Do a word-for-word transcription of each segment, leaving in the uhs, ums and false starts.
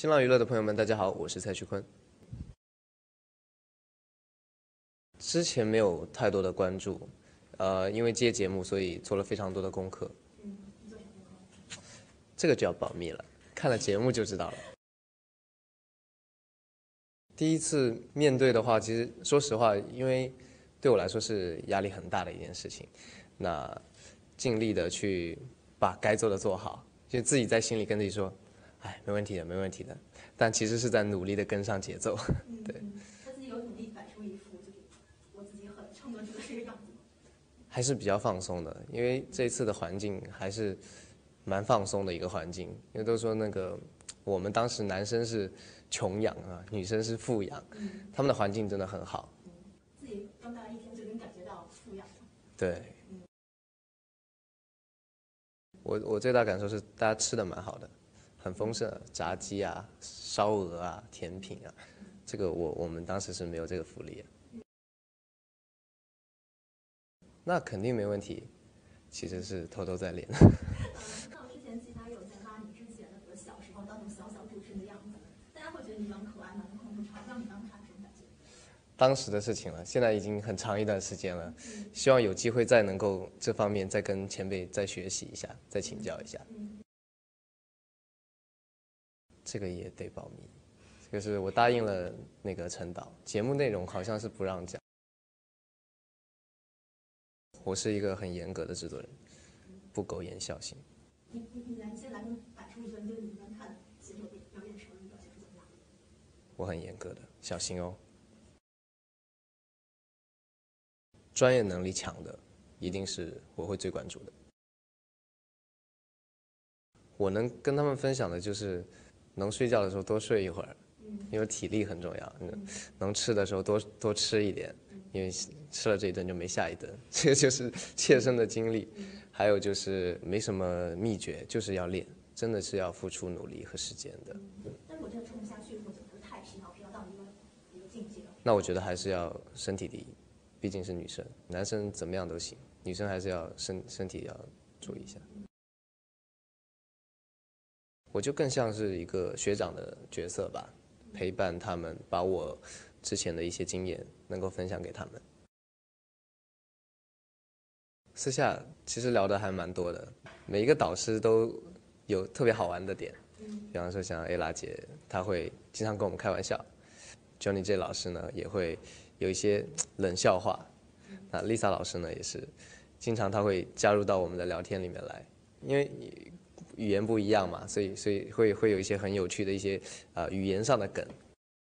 新浪娱乐的朋友们，大家好，我是蔡徐坤。之前没有太多的关注，呃，因为接节目，所以做了非常多的功课。 嗯，你做什么功课？ 这个就要保密了，看了节目就知道了。第一次面对的话，其实说实话，因为对我来说是压力很大的一件事情，那尽力的去把该做的做好，就自己在心里跟自己说，哎，没问题的，没问题的。但其实是在努力的跟上节奏。 嗯、 对， 他自己有努力摆出一副就是我自己很撑得住的这个样子吗？ 还是比较放松的，因为这次的环境还是蛮放松的一个环境。因为都说那个我们当时男生是穷养啊，女生是富养， 嗯、 他们的环境真的很好。 嗯，自己刚大概一天就能感觉到富养。 对。我我最大感受是大家吃的蛮好的，很丰盛，炸鸡啊、烧鹅啊、甜品啊，这个我我们当时是没有这个福利的。那肯定没问题，其实是偷偷在练。 嗯，那我之前其他有在拉你之前那个小时候当种小小主持人的样子，大家会觉得你蛮可爱、蛮控制场，让你当时什么感觉？ 当时的事情了，现在已经很长一段时间了，希望有机会再能够这方面再跟前辈再学习一下，再请教一下。这个也得保密，这个是我答应了那个陈导，节目内容好像是不让讲。我是一个很严格的制作人，不苟言笑型。 你你你来，你先来跟摆出一个，就是你们看写手表表演的时候，你表现是怎么样的？ 我很严格的，小心哦。专业能力强的，一定是我会最关注的。我能跟他们分享的就是，能睡觉的时候多睡一会儿，因为体力很重要。能吃的时候多多吃一点，因为吃了这一顿就没下一顿，这个就是切身的经历。还有就是没什么秘诀，就是要练，真的是要付出努力和时间的。 但如果真的撑不下去，或者是太疲劳，疲劳到一个一个境界了， 那我觉得还是要身体第一，毕竟是女生，男生怎么样都行，女生还是要身身体要注意一下。我就更像是一个学长的角色吧，陪伴他们，把我之前的一些经验能够分享给他们。私下其实聊的还蛮多的，每一个导师都有特别好玩的点，比方说像 A 拉姐，她会经常跟我们开玩笑 ，Johnny J 老师呢也会有一些冷笑话，那 Lisa 老师呢也是，经常她会加入到我们的聊天里面来，因为语言不一样嘛，所以所以会会有一些很有趣的一些啊、呃、语言上的梗。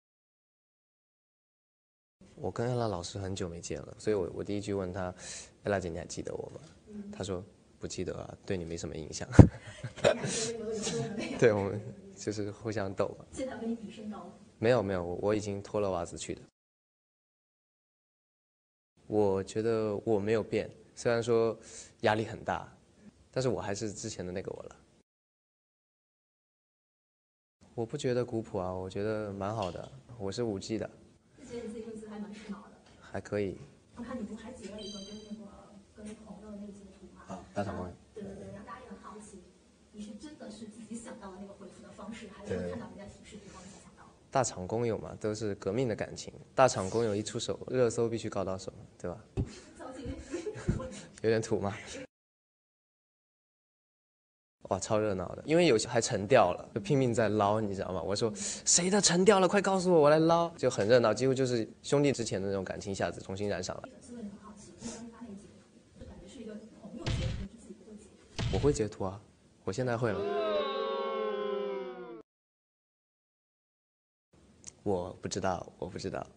我跟艾拉老师很久没见了，所以我我第一句问他，艾拉姐你还记得我吗？他说不记得啊，对你没什么印象。对，我们就是互相逗嘛。 现在跟你比身高吗？ 没有没有，我已经脱了袜子去的。我觉得我没有变，虽然说压力很大，但是我还是之前的那个我了。我不觉得古朴啊，我觉得蛮好的。我是五 G 的。 之前你自己说自己还蛮时髦的。 还可以。 我看你不还截了一个跟那个跟朋友的那个截图吗？ 啊，大场公园。 对对对，让大家也很好奇，你是真的是自己想到了那个回复的方式，还是看到人家提示之后你才想到的？ 大厂工友嘛，都是革命的感情。大厂工友一出手，热搜必须高到手，对吧？有点土吗？哇，超热闹的，因为有些还沉掉了，就拼命在捞，你知道吗？我说谁的沉掉了，快告诉我，我来捞，就很热闹，几乎就是兄弟之前的那种感情一下子重新燃上了。我会截图啊，我现在会了。我不知道，我不知道，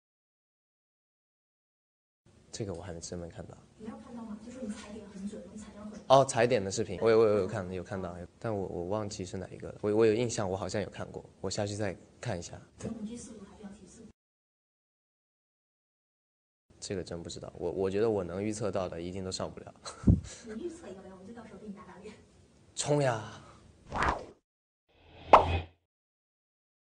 这个我还真没看到。 你没有看到吗？就说你踩点很准，你踩到很。 哦，踩点的视频，我有我有有看有看到，但我我忘记是哪一个了。我我有印象，我好像有看过，我下去再看一下。对。 五 G 速度还是要提速。 这个真不知道，我我觉得我能预测到的一定都上不了。 你预测一个呗，我们就到时候给你打打脸。 冲呀！